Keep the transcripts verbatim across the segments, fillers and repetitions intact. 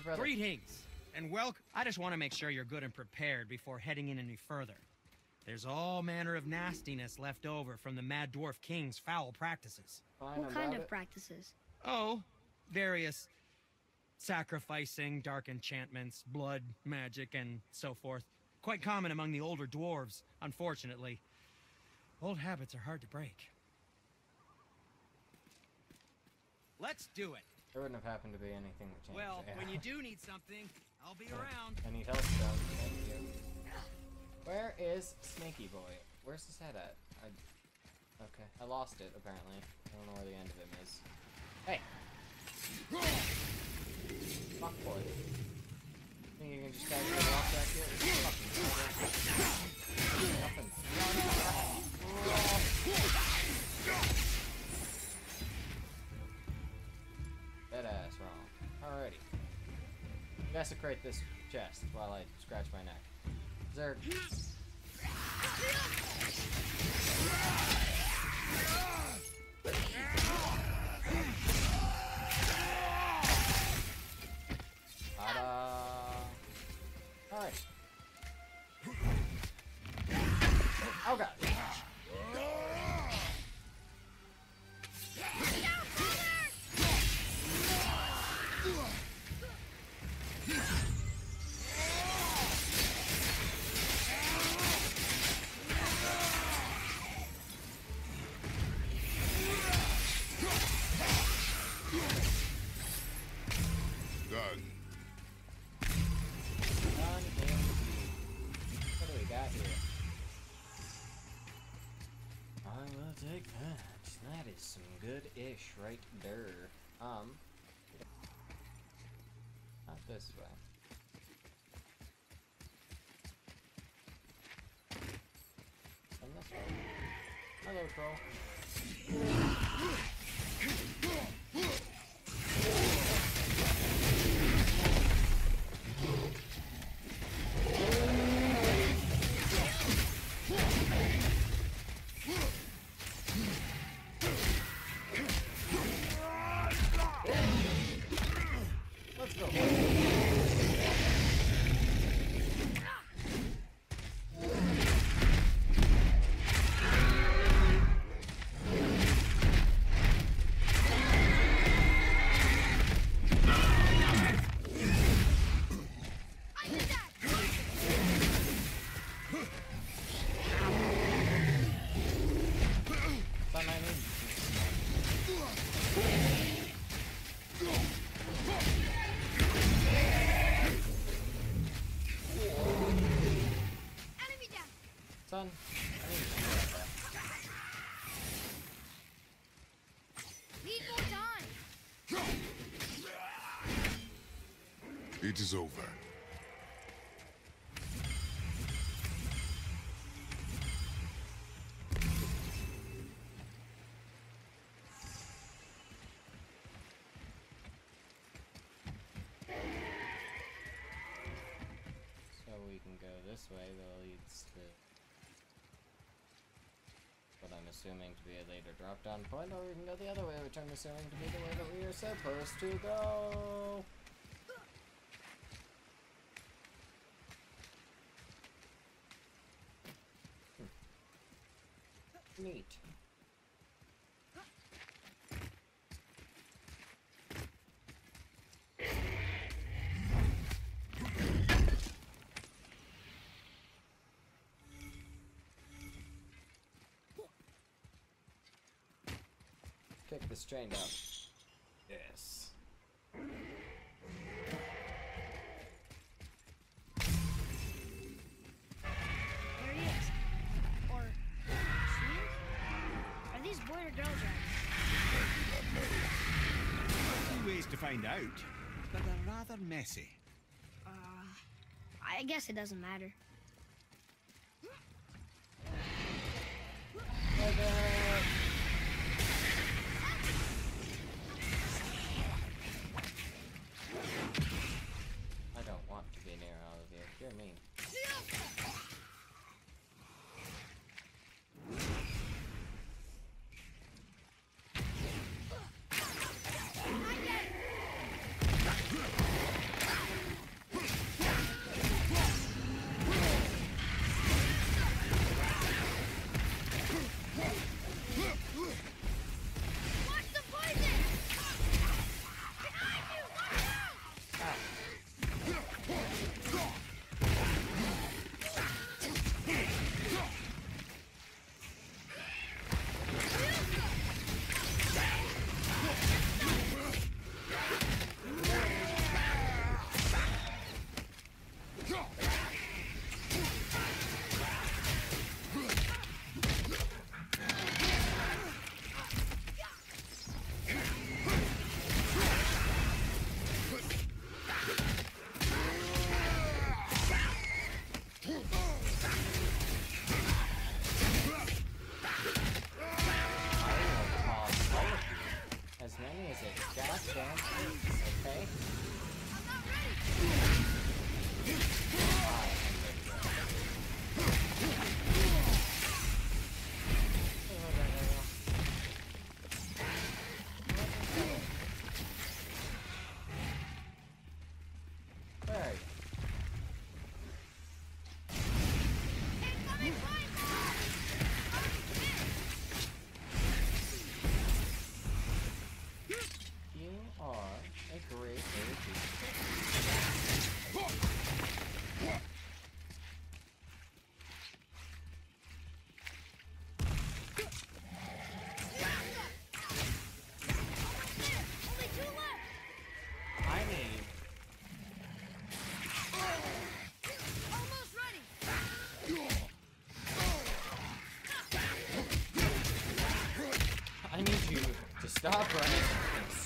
your brother? Greetings, and welcome. I just want to make sure you're good and prepared before heading in any further. There's all manner of nastiness left over from the Mad Dwarf King's foul practices. Fine What kind about of it. practices? Oh, various sacrificing, dark enchantments, blood, magic, and so forth. Quite common among the older dwarves, unfortunately. Old habits are hard to break. Let's do it. There wouldn't have happened to be anything that changed. Well, yeah. when you do need something, I'll be around. I need health stuff. Thank you. Where is Snaky Boy? Where's his head at? I... Okay, I lost it apparently. I don't know where the end of him is. Hey! Fuck boy. Think you can just casually walk back here? Fucking nothing. Dead ass wrong. Alrighty. Desecrate this chest while I scratch my neck. Zerg. Ta-da! Alright. Oh god. Done. Done indeed. What do we got here? I will take that. That is some good-ish right there. Um, not this way. And this way. Hello, troll. Let's go. Son, I need. Enemy down! Son, I need to that. Need more time! It is over. So we can go this way that leads to what I'm assuming to be a later drop down point, or we can go the other way, which I'm assuming to be the way that we are supposed to go. Hmm. Neat. Kick this chain down. Yes. There he is. Or she? Are these boy or girl dragons? Two ways to find out, but they're rather messy. Uh, I guess it doesn't matter. I don't want to be near all of you. You're mean.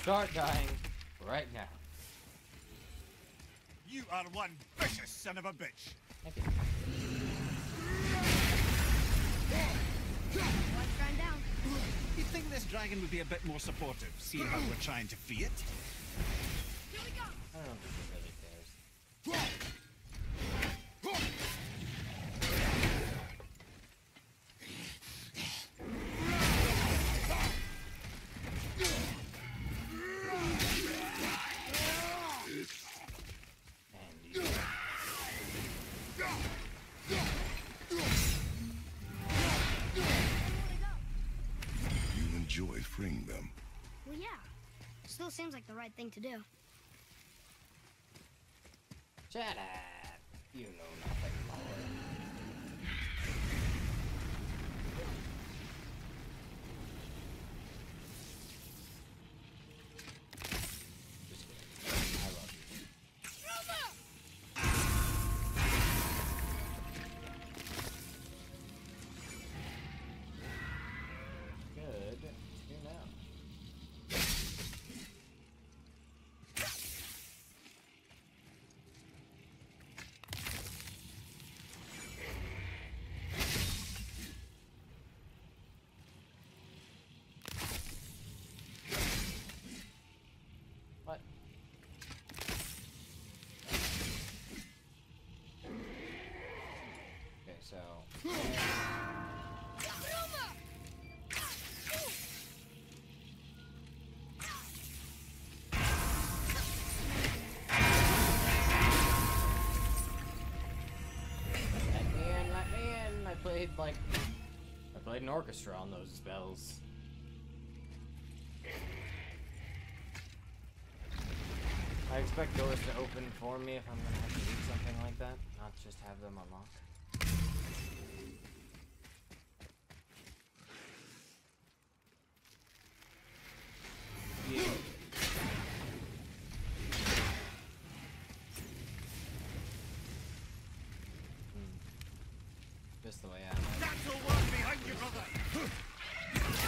start dying right now. You are one vicious son of a bitch. Thank you. One friend down. You'd think this dragon would be a bit more supportive, seeing how we're trying to free it. Here we go. I don't think he really cares. And you. You enjoy freeing them. Well, yeah. Still seems like the right thing to do. Shut up. You know nothing more. Just kidding. I love you. Good to know. What? Okay, so. Let me in, let me in. I played like. I played an orchestra on those spells. I expect doors to open for me if I'm gonna have to do something like that, not just have them unlock. Yeah. Hmm. Just the way I am. That'll work behind you, brother.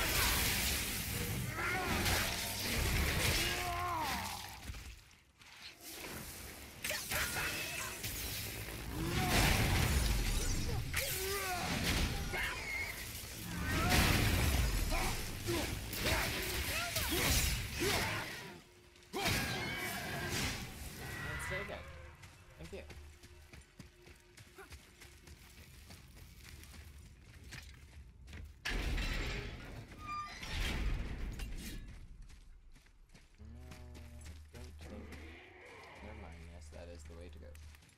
Let's stay good. Thank you. No, I don't think. Never mind. Yes, that is the way to go.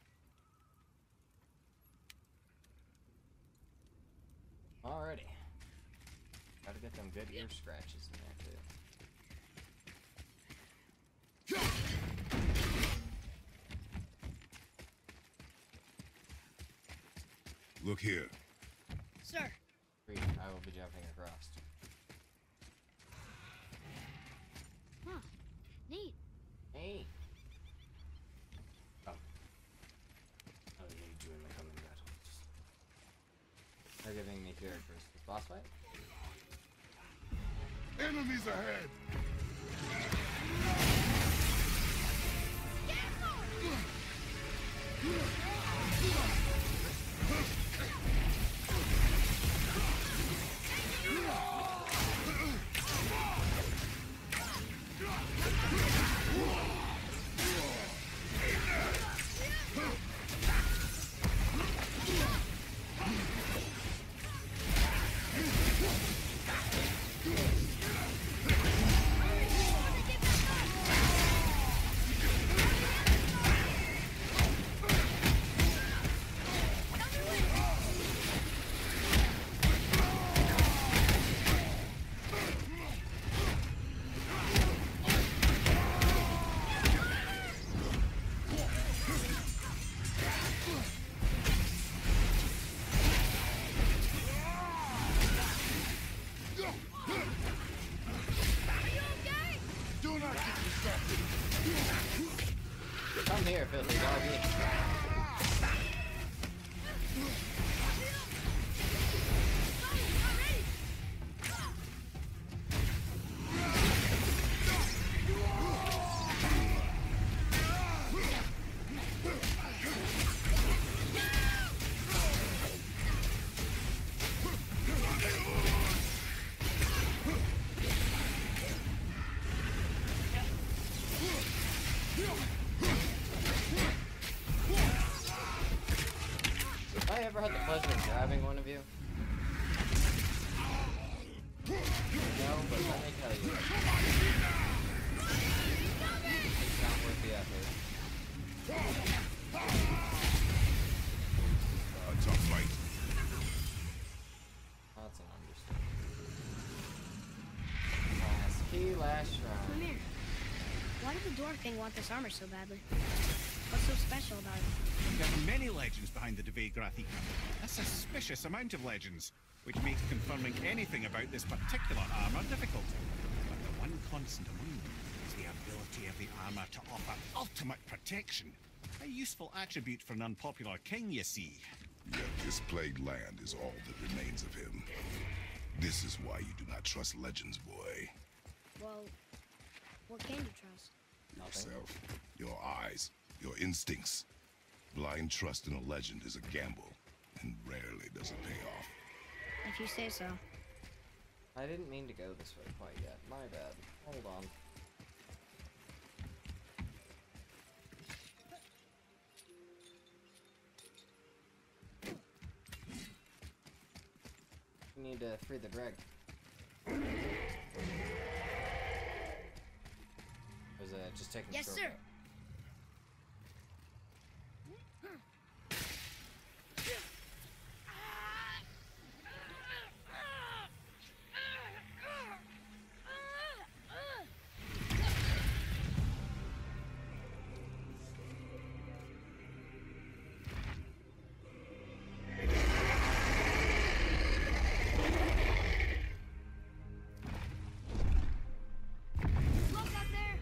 Alrighty. Gotta get them good ear scratches in there too. Look here. Sir. Agreed. I will be jumping across. Huh. Neat. Hey. Oh. I don't need you in the coming battles. They're giving me characters for this boss fight. Enemies ahead. Come here, filthy doggy. Have I ever had the pleasure of grabbing one of you? No, but let me tell you. It's not worth the effort. A tough fight. That's an understatement. Last key, last Come round. here. Why did the dwarf thing want this armor so badly? What's so special about it? There are many legends behind the Deve Grathika. A suspicious amount of legends, which makes confirming anything about this particular armor difficult. But the one constant among them is the ability of the armor to offer ultimate protection. A useful attribute for an unpopular king, you see. Yet this plagued land is all that remains of him. This is why you do not trust legends, boy. Well, what can you trust? Yourself, your eyes, your instincts. Blind trust in a legend is a gamble, and rarely does it pay off. If you say so. I didn't mean to go this way quite yet. My bad. Hold on. We need to free the drag. Was it just taking Yes, a sir. shortcut? Look out there!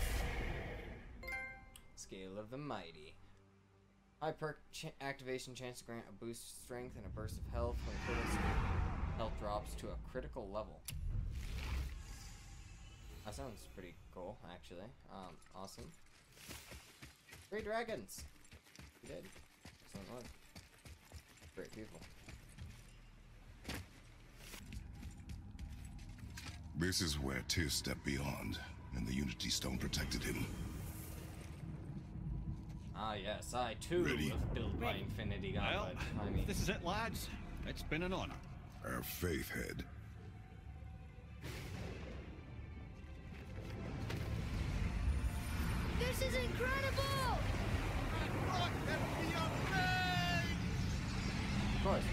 Scale of the Mighty. High perk ch activation chance to grant a boost of strength and a burst of health when critical health drops to a critical level. That sounds pretty cool, actually. Um, awesome. Three dragons! We did. Excellent work. Great people. This is where Tyr stepped beyond, and the Unity Stone protected him. Ah yes, I too Ready? have built my Infinity Well, Gauntlet. I mean, this is it, lads. It's been an honor. Have faith, Head. This is incredible! of course.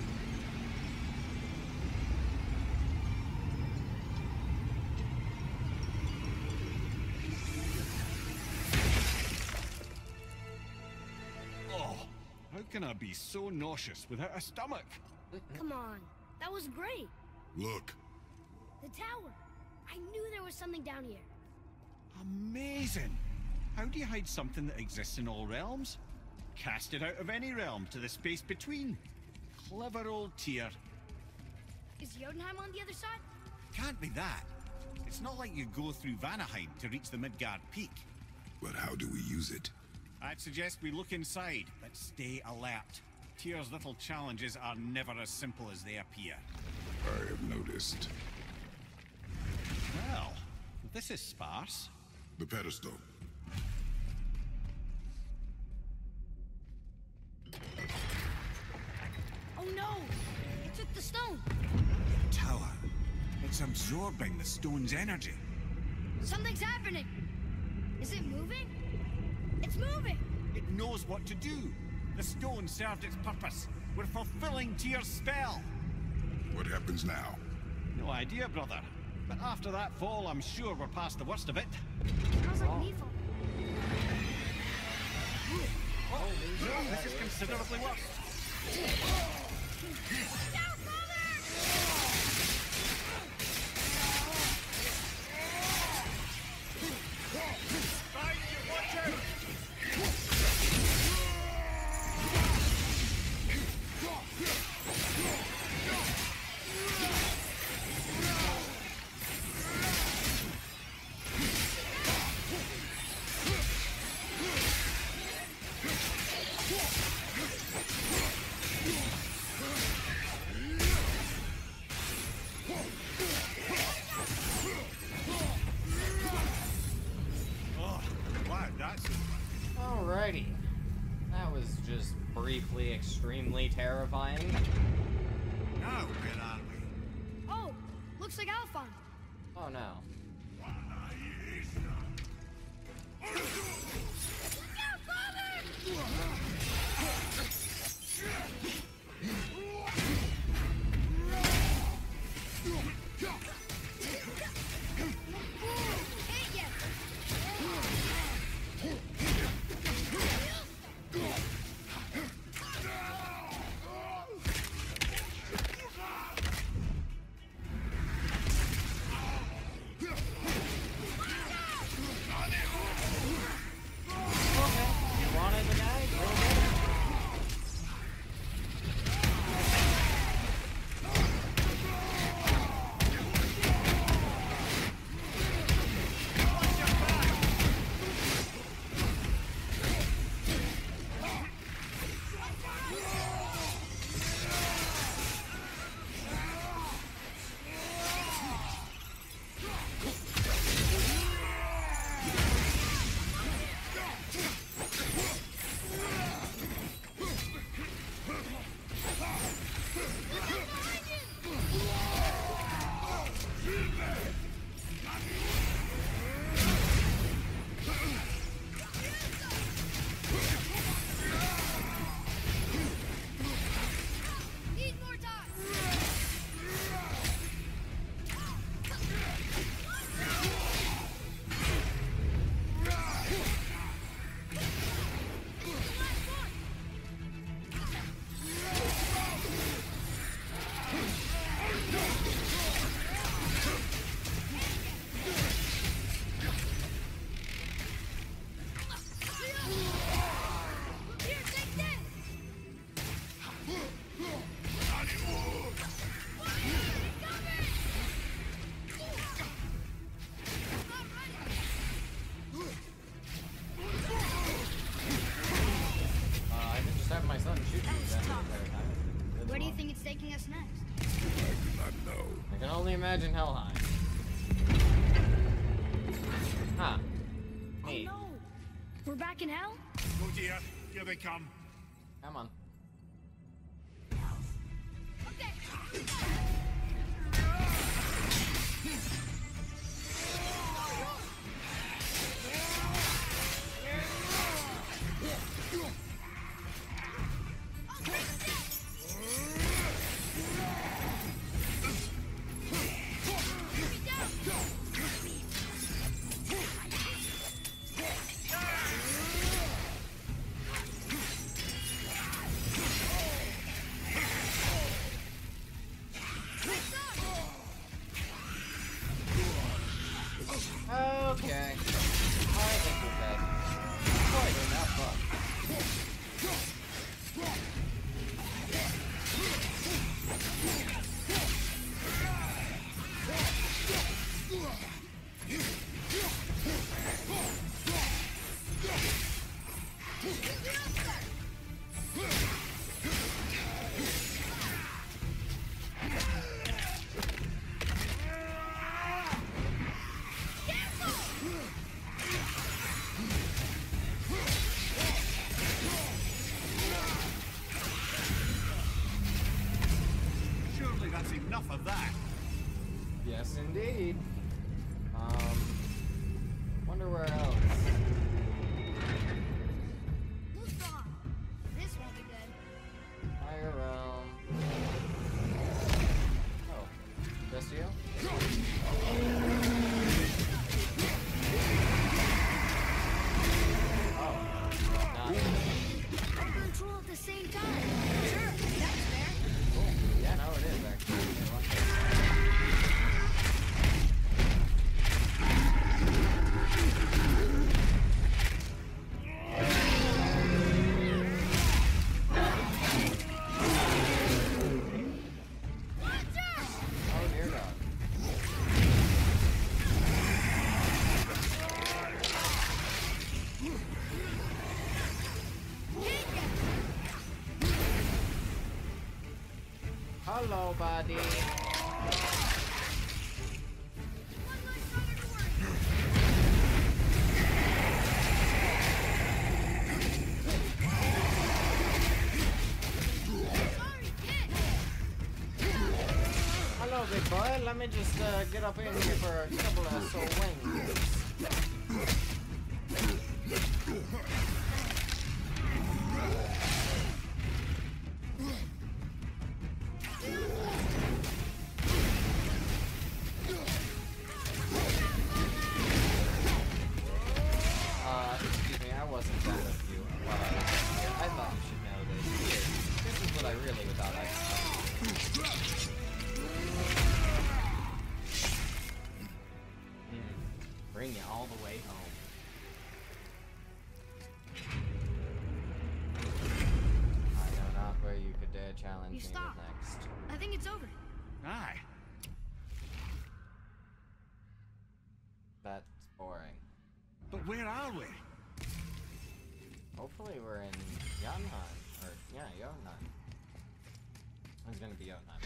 Oh, how can I be so nauseous without a stomach? Come on. That was great. Look, The tower. I knew there was something down here. Amazing! How do you hide something that exists in all realms? Cast it out of any realm to the space between. Clever old Tyr. Is Jotunheim on the other side? Can't be that. It's not like you go through Vanaheim to reach the Midgard Peak. but how do we use it? I'd suggest we look inside, but stay alert. Tyr's little challenges are never as simple as they appear. I have noticed. Well, this is sparse. The pedestal. Oh no! It took the stone! Tower. It's absorbing the stone's energy. Something's happening! Is it moving? It's moving! It knows what to do. The stone served its purpose. We're fulfilling Tyr's spell. What happens now? No idea, brother. But after that fall, I'm sure we're past the worst of it. Smells like Needful. No, this is considerably worse. Down, father! Right, you watch out! that's over. Alrighty. That was just briefly extremely terrifying. Now, where are we? Oh, looks like Alphon. Oh no. Imagine Helheim. Huh. Neat. Oh no! We're back in hell? Oh dear, here they come. Come on. Okay. Okay. I think we're dead. Boy, we're not fun. Surely that's enough of that. Yes, indeed. Um, wonder where else. Who's gone? This won't be good. Fire realm. Oh, just you? Oh, not. Control at the same time. Sure, that's fair. Cool. Yeah, no, it is actually. Oh dear God. Hello, buddy. One less target to worry. boy. Let me just uh, get up in here for a couple of swings. Uh, excuse me, I wasn't done with you while I was in here. I thought you should know this. Here, this is what I really thought I hmm. Bring you all the way home. I know not where you could dare challenge You me stop. with next. I think it's over. Aye. That's boring. But where are we? Hopefully we're in Jotunheim. Or, yeah, Jotunheim. It's gonna be Jotunheim.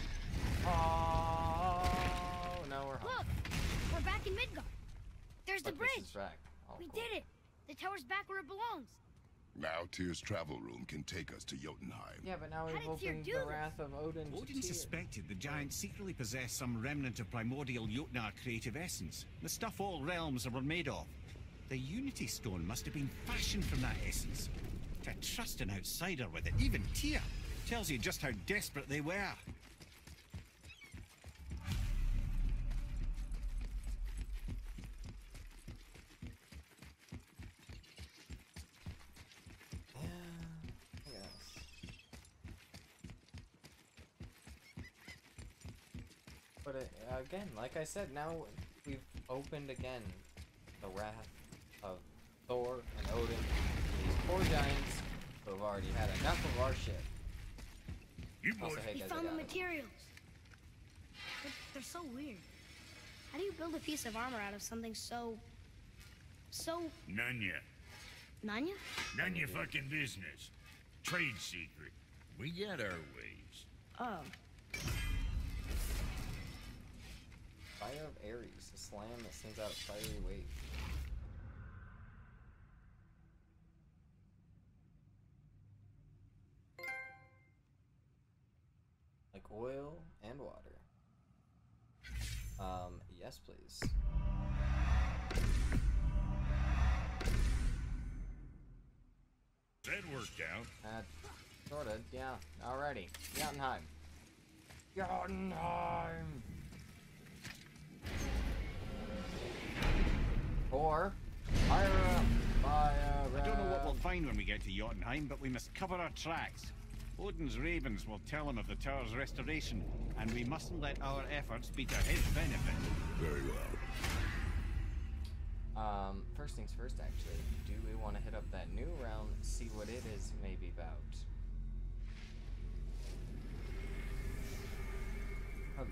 Oh, no, we're home. Look, we're back in Midgard. There's the Look, bridge. this is back. Oh, We cool. did it. The tower's back where it belongs. Now Tyr's travel room can take us to Jotunheim. Yeah, but now How we've did Tyr opened do the this? wrath of Odin to Odin Tyr. suspected the giant secretly possessed some remnant of primordial Jotnar creative essence, the stuff all realms were made of. The Unity Stone must have been fashioned from that essence. To trust an outsider with it, even Tyr, tells you just how desperate they were. Yes. But it, again, like I said, now we've opened again the wrath of Thor and Odin, these poor giants who have already had enough of our shit. You Also, boys, hey We guys, I found the got it. materials. But they're so weird. How do you build a piece of armor out of something so... so... none ya. Nanya? None your fucking business. Trade secret. We got our ways. Oh. Fire of Ares, a slam that sends out a fiery wave. Like oil and water. Um, yes please. That worked out. Uh, sorta, yeah. Alrighty. Jotunheim. Jotunheim! Or, fire up! Fire I don't know what we'll up. find when we get to Jotunheim, but we must cover our tracks. Odin's ravens will tell him of the tower's restoration, and we mustn't let our efforts be to his benefit. Very well. Um, first things first, actually. Do we want to hit up that new realm, see what it is maybe about? Oh.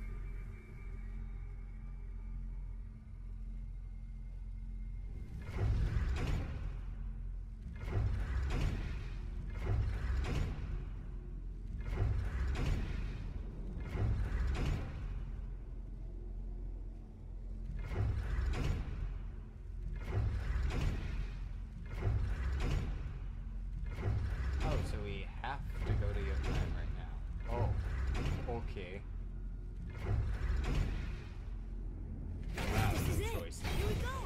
Oh, so we have to go to Jotunheim right now. Oh, okay. Wow, This is good it. choice. Here we go.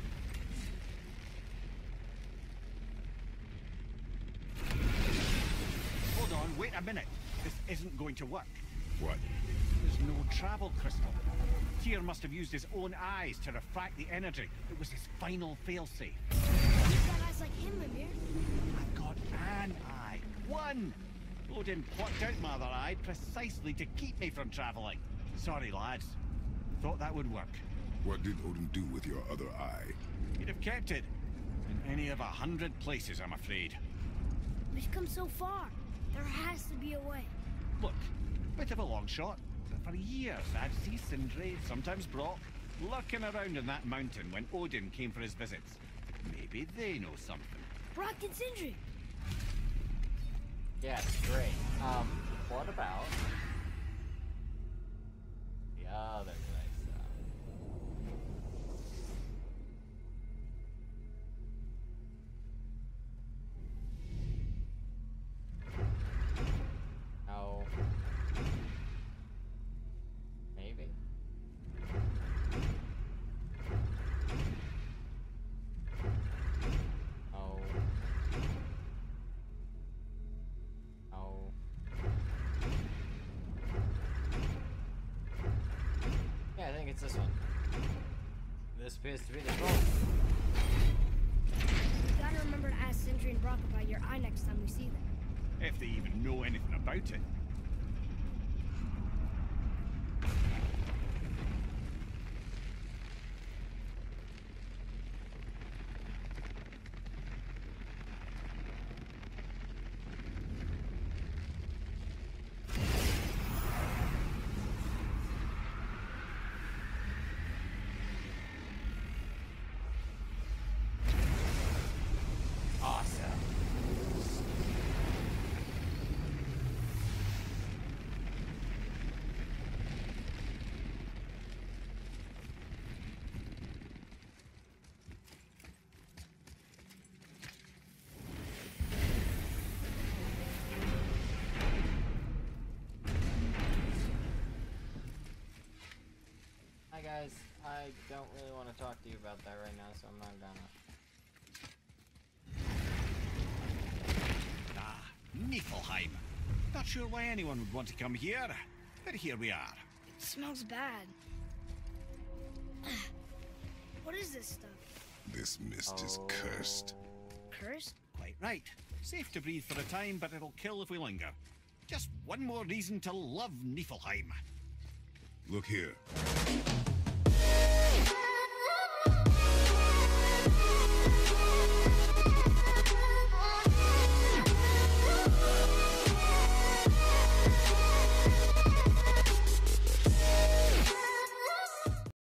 Hold on, wait a minute. This isn't going to work. What? There's no travel crystal. Tyr must have used his own eyes to refract the energy. It was his final failsafe. You've got eyes like him, Mimir. I've got an eye. One! Odin plucked out my other eye precisely to keep me from traveling. Sorry, lads. Thought that would work. What did Odin do with your other eye? He'd have kept it. In any of a hundred places, I'm afraid. We've come so far. There has to be a way. Look, bit of a long shot, but for years I'd see Sindri, sometimes Brock, lurking around in that mountain when Odin came for his visits. Maybe they know something. Brock and Sindri. Yes, great. Um, what about the other place, though? No. Maybe. think it's this one. This appears to be the goal. We gotta remember to ask Sindri and Brock about your eye next time we see them. If they even know anything about it. Awesome. Hi guys, I don't really want to talk to you about that right now, so I'm not gonna. Ah, Niflheim. Not sure why anyone would want to come here, but here we are. It smells bad. What is this stuff? This mist is cursed. Cursed? Quite right. Safe to breathe for a time, but it'll kill if we linger. Just one more reason to love Niflheim. Look here.